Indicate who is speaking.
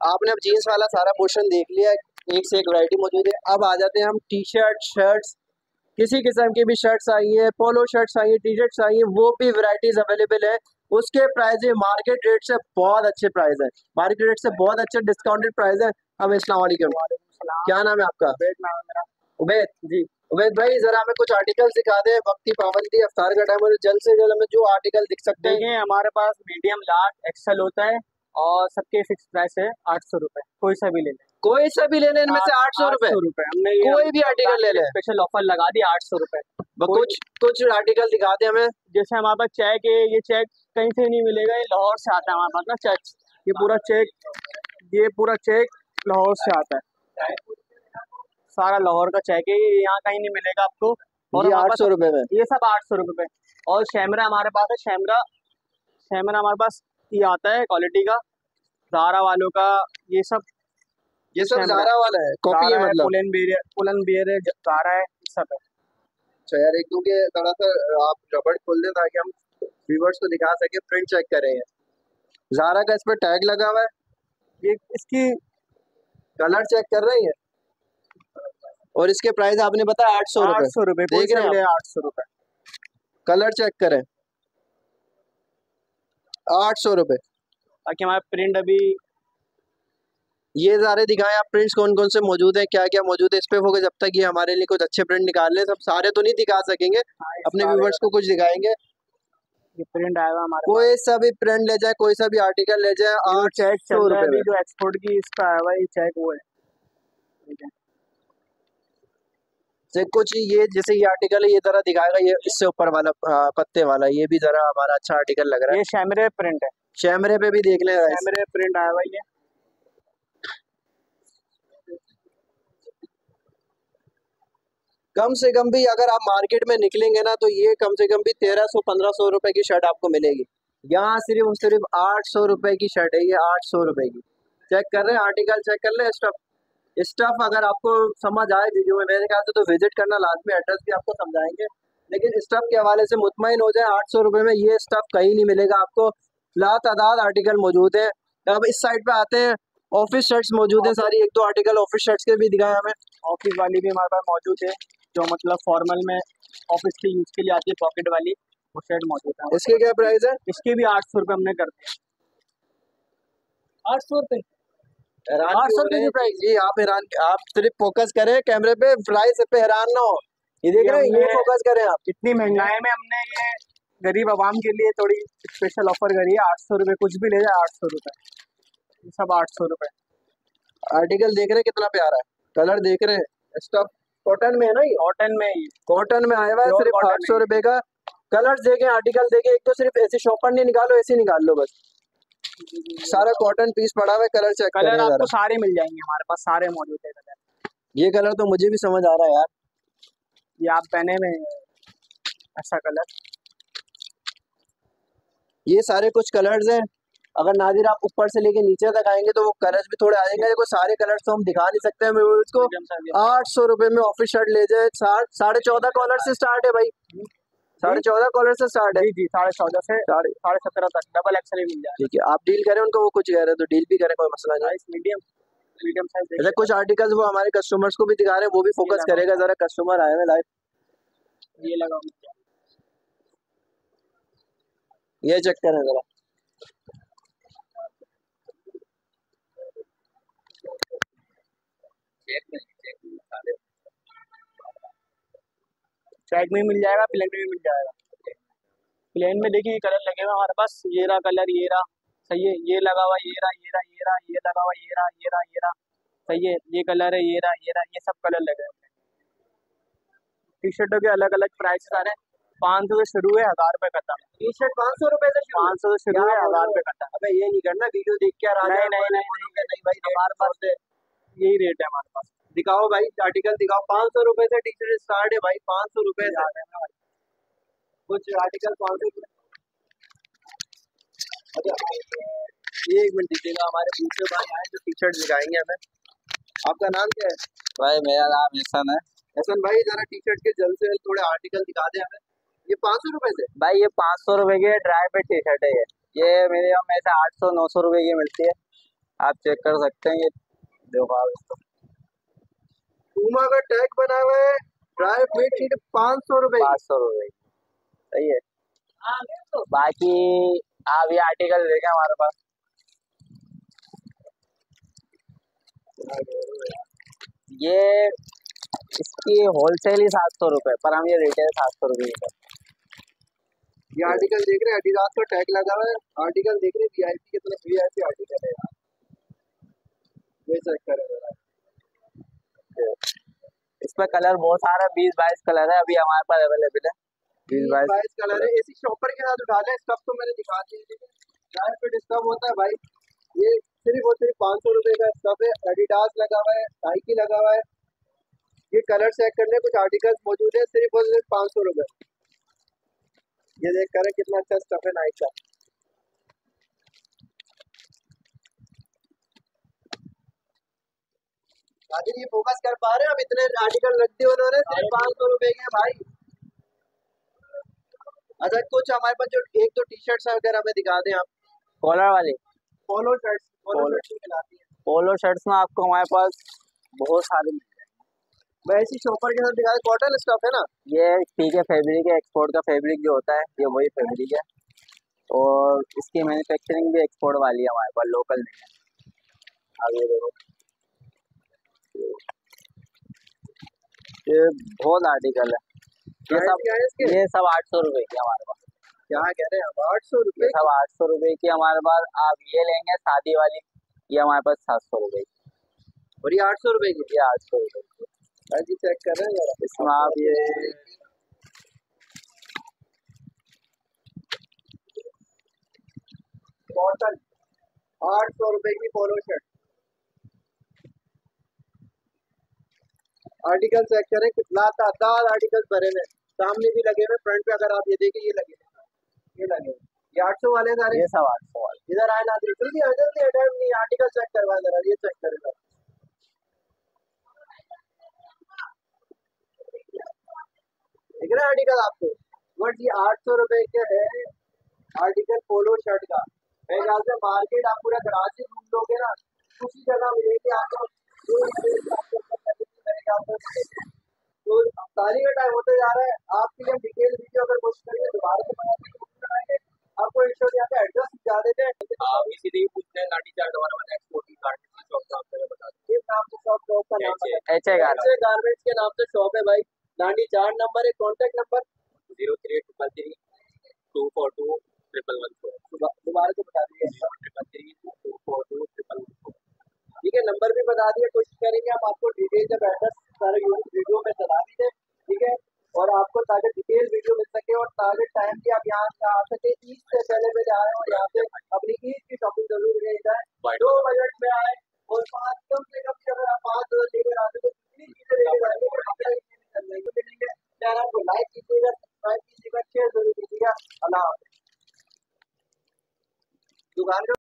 Speaker 1: आपने अब जीन्स वाला सारा पोर्शन देख लिया, एक से एक वैरायटी मौजूद है। अब आ जाते हैं हम टी शर्ट, शर्ट्स, किसी किस्म की भी शर्ट्स आई है, पोलो शर्ट्स आई है, टी शर्ट्स आई है, वो भी वैरायटीज अवेलेबल है। उसके प्राइस मार्केट रेट से बहुत अच्छे प्राइस है, मार्केट रेट से बहुत अच्छे डिस्काउंटेड प्राइस है। अब अस्सलाम वालेकुम, क्या नाम है आपका? उबैद जी। उबैद भाई जरा हमें कुछ आर्टिकल दिखा दे, वक्त की पाबंदी, अफ्तार का टाइम, और जल्द से जल्द हमें जो आर्टिकल दिख सकते हैं।
Speaker 2: देखिए हमारे पास मीडियम, लार्ज, एक्सेल होता है और सबके फिक्स प्राइस है 800 रुपए। कोई सा भी ले लें,
Speaker 1: कोई सा भी ले लें इनमें से 800 रुपए।
Speaker 2: हमने
Speaker 1: कोई भी आर्टिकल ले लें,
Speaker 2: स्पेशल ऑफर लगा दिया 800 रुपए।
Speaker 1: कुछ कुछ आर्टिकल दिखा दे हमें।
Speaker 2: जैसे हमारे पास चेक है, ये चेक कहीं से नहीं मिलेगा, ये लाहौर से आता है हमारे पास ना चेक। ये पूरा चेक लाहौर से आता है, सारा लाहौर का चेक है, ये यहाँ कहीं नहीं मिलेगा आपको। और
Speaker 1: ये 800 रुपए में,
Speaker 2: ये सब 800 रुपए। और शैमरा हमारे पास है, शैमरा हमारे पास ये आता है क्वालिटी का, ज़ारा वालों का। ये सब
Speaker 1: ज़ारा वाला है, कॉपी है मतलब।
Speaker 2: पुलन बियर है, ज़ारा है, सब है।
Speaker 1: अच्छा यार, एक दो के थोड़ा सा आप रबड़ खोल दें ताकि हम व्यूअर्स को दिखा सके, प्रिंट चेक करें। ज़ारा का इस पर टैग लगा हुआ है,
Speaker 2: ये इसकी
Speaker 1: कलर चेक कर रही है, और इसके प्राइस आपने बताया 800 रुपए।
Speaker 2: 800 रुपए
Speaker 1: देख रहे हैं
Speaker 2: 800 रुपए।
Speaker 1: कलर चेक करें, 800 रुपए।
Speaker 2: बाकी हमारे प्रिंट अभी
Speaker 1: ये सारे दिखाएं आप, प्रिंट्स कौन कौन से मौजूद हैं, क्या क्या मौजूद है इस पे फोकस। जब तक ये हमारे लिए कुछ अच्छे प्रिंट निकाल ले, सब सारे तो नहीं दिखा सकेंगे, अपने व्यूवर्स को कुछ दिखाएंगे।
Speaker 2: ये प्रिंट आया हुआ हमारे,
Speaker 1: कोई सा भी प्रिंट ले जाए, कोई सा भी आर्टिकल ले जाए, 800 रुपए।
Speaker 2: जो एक्सपोर्ट की इसका आया हुआ ये चेक वो है, ठीक है।
Speaker 1: से कुछ ये जैसे ये आर्टिकल है, ये जरा दिखाएगा, ये इससे ऊपर वाला पत्ते वाला, ये भी जरा हमारा अच्छा आर्टिकल लग रहा है।
Speaker 2: ये शैमरे प्रिंट है,
Speaker 1: शैमरे पे भी देख ले,
Speaker 2: शैमरे प्रिंट आया हुआ ये।
Speaker 1: कम से कम भी अगर आप मार्केट में निकलेंगे ना, तो ये कम से कम भी 1300-1500 रुपए की शर्ट आपको मिलेगी। यहाँ सिर्फ 800 रुपए की शर्ट है, ये 800 रुपए की। चेक कर रहे हैं आर्टिकल, चेक कर ले स्टफ अगर आपको समझ आए वीडियो में, मेरे ख्याल से तो विजिट करना लाजमी, एड्रेस भी आपको समझाएंगे। लेकिन स्टफ के हवाले से मुतमईन हो जाए, 800 रुपए में ये स्टफ कहीं नहीं मिलेगा आपको। लातादाद आर्टिकल मौजूद है। अब इस साइड पे आते हैं, ऑफिस शर्ट्स मौजूद हैं सारी, एक दो आर्टिकल ऑफिस शर्ट्स के भी दिखाए हमें।
Speaker 2: ऑफिस वाली भी हमारे पास मौजूद है, जो मतलब फॉर्मल में ऑफिस के यूज के लिए आती है, पॉकेट वाली, वो शर्ट मौजूद है।
Speaker 1: इसके क्या प्राइस है? इसके
Speaker 2: भी 800 रुपए हमने कर दिया। 800 रुपए,
Speaker 1: 800 रुपए की प्राइस जी। आप सिर्फ फोकस करें कैमरे पे, प्राइस पे हैरान ना हो। ये देख रहे हैं, ये फोकस करें आप।
Speaker 2: इतनी महंगाई में हमने ये गरीब आवाम के लिए थोड़ी स्पेशल ऑफर करी है। 800 रुपए, कुछ भी ले जाए 800 रुपए, सब 800 रुपए।
Speaker 1: आर्टिकल देख रहे हैं कितना प्यारा है, कलर देख रहे हैं, स्टफ कॉटन में है ना, ये कॉटन में आया हुआ है, सिर्फ 800 रुपए का। कलर्स देखें, आर्टिकल देखें, एक तो सिर्फ ऐसे शॉपर नहीं निकालो, ऐसे निकाल लो बस, सारा कॉटन पीस पड़ा हुआ है। कलर चेक करें,
Speaker 2: आपको सारे मिल जाएंगे हमारे पास, सारे मौजूद है कलर।
Speaker 1: ये कलर तो मुझे भी समझ आ रहा है यार,
Speaker 2: ये आप पहने में ऐसा कलर,
Speaker 1: ये सारे कुछ कलर्स हैं। अगर नादिर आप ऊपर से लेके नीचे तक आएंगे तो वो कलर्स भी थोड़े आएंगे। देखो सारे कलर्स तो हम दिखा नहीं सकते हैं व्यूअर्स को। 800 रुपए में ऑफिस शर्ट ले जाए, 14.5 कॉलर से स्टार्ट है भाई, 14.5 कॉलर से स्टार्ट है
Speaker 2: जी, 14.5 से 17.5 तक डबल एक्सेल मिल जाए।
Speaker 1: ठीक है, आप डील करें उनको, वो कुछ कह रहे हैं तो डील भी करें, कोई मसला नहीं।
Speaker 2: Medium size.
Speaker 1: जैसे कुछ आर्टिकल्स वो हमारे कस्टमर्स को भी दिखा रहे हैं, वो भी फोकस करेगा जरा, कस्टमर आए हुए लाइव।
Speaker 2: ये लगा,
Speaker 1: ये चेक करें जरा,
Speaker 2: चेक में मिल जाएगा, प्लेन में भी मिल जाएगा। प्लेन में देखिए कलर लगे हुए हमारे पास, ये रहा कलर, ये रहा, सही है, ये लगा हुआ, ये रहा, ये रहा, ये रहा, ये लगा हुआ, ये रहा, ये रहा, ये रहा, सही है, ये कलर है, ये रहा, ये रहा, ये सब कलर लगे हुए। टी शर्टों के अलग अलग प्राइस आ रहे हैं, 500 से शुरू है, 1000 रुपए खत्म।
Speaker 1: टी शर्ट 500 रुपए से
Speaker 2: 500 से शुरू है, 1000 रुपए खत्म।
Speaker 1: अबे ये नहीं करना, वीडियो देख के
Speaker 2: नहीं भाई, हमारे पास यही रेट है हमारे पास।
Speaker 1: दिखाओ भाई, आर्टिकल दिखाओ। 500 रुपए से टी शर्ट स्टार्ट है भाई, 500 रुपए से कुछ आर्टिकल 500। अच्छा ये एक मिनट दीजिएगा, हमारे दूसरे भाई आए जो टी शर्ट दिखाएंगे हमें। आपका नाम क्या है
Speaker 3: भाई? मेरा नाम एहसन है।
Speaker 1: एहसन भाई, जरा टी शर्ट के जल्द से थोड़े आर्टिकल दिखा दे हमें। ये 500 रुपए से
Speaker 3: भाई, ये 500 रुपए की ड्राई फिट टी शर्ट है। ये मेरे यहाँ में से 800-900 रुपए की मिलती है। आप चेक कर सकते हैं, ये देखो आप इसको।
Speaker 1: पूमा का टैग बना हुआ है, ड्राई फिट शीट 500 रुपए की।
Speaker 3: 500 रुपए की, सही है। बाकी आप ये आर्टिकल देखें हमारे पास, ये इसकी होलसेल ही 700 रुपए, पर हम ये रिटेल 700 रुपए की करते
Speaker 1: ये आर्टिकल देख रहे हैं, एडिडास का टैग लगा हुआ है। आर्टिकल देख रहे हैं, वीआईपी कितना वीआईपी आर्टिकल है यार। ये चेक करें जरा।
Speaker 3: हैं। इसमें कलर बहुत सारा 20-22 कलर है अभी हमारे पास अवेलेबल है। 20-22
Speaker 1: 22 कलर है। एसी शॉपर के साथ उठा लें, स्टफ तो मैंने दिखा दिया, ठीक है। ड्राई फिट स्टफ होता है भाई, ये सिर्फ और सिर्फ 500 रुपए का स्टफ है। एडिडास लगा हुआ है, नाइकी लगा हुआ है। ये कलर चेक करने कुछ आर्टिकल्स मौजूद है, सिर्फ और सिर्फ 500 रुपए। ये देख कर कितना अच्छा स्टफ है नाइक का। आखिर ये फोकस कर पा रहे हैं? अब इतने आर्टिकल रख दिए उन्होंने, सिर्फ 500 रुपए के भाई। अच्छा, कुछ हमारे पास जो एक दो टी शर्ट्स वगैरह हमें दिखा दें आप।
Speaker 3: कॉलर वाली
Speaker 1: पोलो शर्ट्स मिलाती है।
Speaker 3: पोलो शर्ट्स में आपको हमारे पास बहुत सारे मिल जाएंगे।
Speaker 1: वैसी शॉपर के साथ दिखा दे, कॉटन स्टफ है ना।
Speaker 3: ये पीके फैब्रिक है, एक्सपोर्ट का फैब्रिक जो होता है ये वही फैब्रिक है, और इसकी मैन्युफैक्चरिंग भी एक्सपोर्ट वाली है हमारे पास, लोकल नहीं है। अब ये देखो, ये बहुत आर्टिकल है। ये सब 800 रुपए की हमारे पास।
Speaker 1: क्या कह रहे हैं आप, 800 रुपए?
Speaker 3: ये सब 800 रुपए की हमारे पास। आप ये लेंगे शादी वाली, ये हमारे पास 700 रुपए की,
Speaker 1: और ये 800 रुपए की।
Speaker 3: ये 800 रुपए की।
Speaker 1: जी चेक कर रहे हैं जरा।
Speaker 3: इसमें आप ये
Speaker 1: कॉटन 800 रुपए की पोलो शर्ट। आर्टिकल चेक करें, कितना तादाद आर्टिकल भरे हुए, सामने भी लगे हुए, फ्रंट पे अगर आप ये देखें, ये लगे हुए, ये लगे हुए। ये 800 वाले सारे।
Speaker 3: ये सब 800 वाले।
Speaker 1: इधर आए ना, जल्दी टाइम नहीं, आर्टिकल चेक करवा जरा, ये चेक करें जरा। दिख रहा है आर्टिकल आपको? बट ये 800 रुपए के है आर्टिकल पोलो शर्ट का। मेरे ख्याल से मार्केट आप पूरा कराची घूम लोगे ना, उसी जगह मिलेगी आपको। मेरे ख्याल से तो तारीख का टाइम होते जा रहा है। आपके लिए डिटेल वीडियो अगर कोशिश करिए दोबारा से बनाएंगे, आपको इंश्योर यहाँ पे एड्रेस जा देते हैं। आप इसीलिए पूछते हैं लाठी चार्ज हमारा वाला एक्सपोर्ट की गारमेंट्स की शॉप का बता दीजिए। इस नाम से शॉप का नाम है,
Speaker 3: HA
Speaker 1: गारमेंट्स के नाम से शॉप है भाई। लाठी चार्ज नंबर है, कॉन्टेक्ट नंबर 0333242114। दोबारा से बता दीजिए। 0333242114। ठीक है, नंबर भी बता दिया। कोशिश करेंगे हम आपको डिटेल जब एड्रेस सारे वीडियो में चला भी दें, ठीक है, और आपको ताकि डिटेल वीडियो मिल सके और ताकि टाइम भी आप यहाँ आ सके। ईद से पहले में जाए और यहाँ से अपनी ईद की शॉपिंग जरूर ले जाए। 2 बजट में आए और कम से कम अगर आप 5 लेकर आते तो कितनी चीजें लेकर आएंगे। चैनल को लाइक कीजिएगा, सब्सक्राइब कीजिएगा, शेयर जरूर कीजिएगा। अल्लाह हाफिज़। दुकान